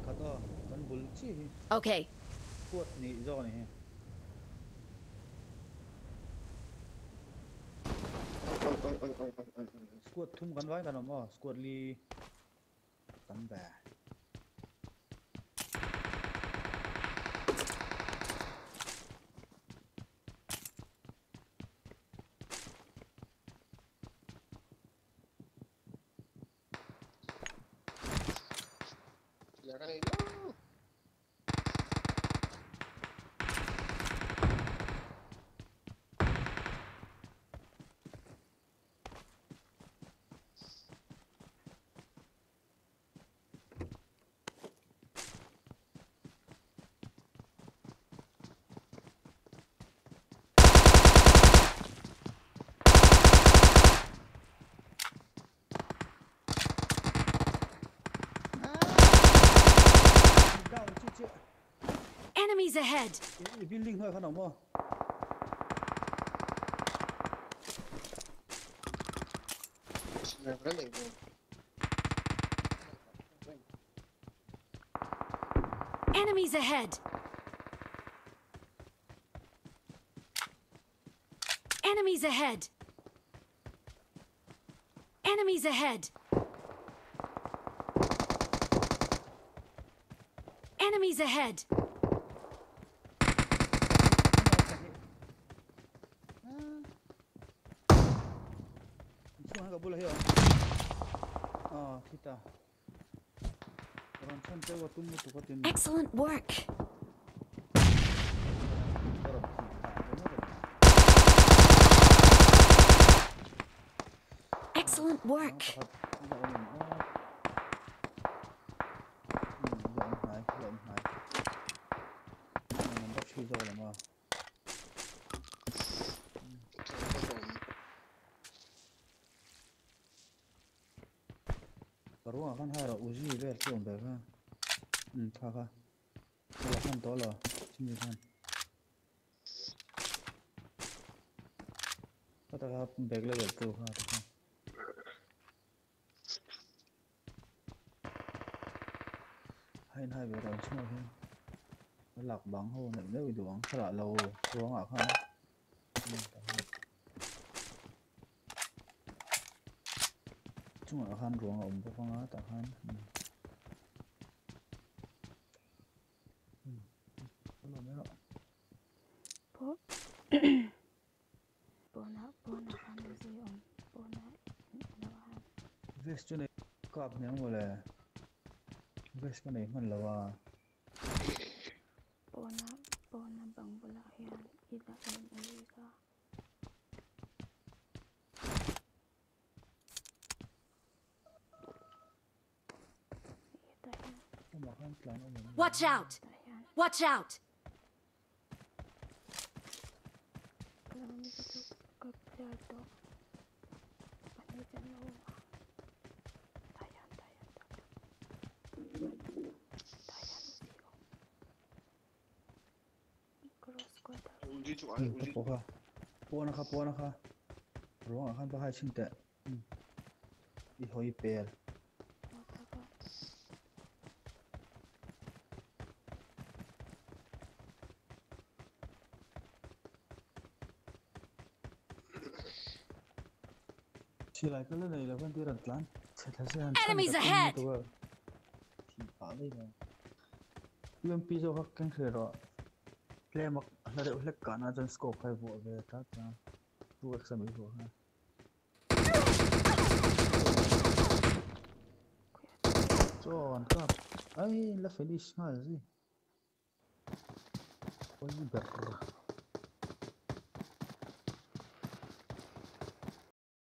khát to vẫn bul chi Okay. cuột nị do này squad thum kan vai kan mo squad li kan ba ya kan ini đau chi chi Enemies ahead. building hơi kan mo sebenarnya itu Enemies ahead. Enemies ahead. Enemies ahead. Enemies ahead. Suang ka bola hiyo kita orang san te wa tum tu ka tin Excellent work. Excellent work. Baru akan hara uji le tuan berka kha kalau kan tola sini kan kata kha bag le tu kha hai hai bữa đầu xong rồi lạc bắn hồ này nếu bị đuổi khá là lâu đuổi à không chúng ở han ruộng ổng có con á tại han có là mấy đó vest chỗ này cọp nhá gọi là vest cái này mình là vào bằng bala hian ila en eriga Watch out! Watch out! uji cuma uji Puan nakha ruang akan bahaya cinta ihoi pel Sila cái này là con tiêu đặt lán Enemies ahead! thì phá đi rồi UMP cho các cánh khởi đó play mặc là để lấy cả na chân scope hay vụ về các tu exam ấy vụ ha cho anh ấy là Felix ngay gì ôi bẹt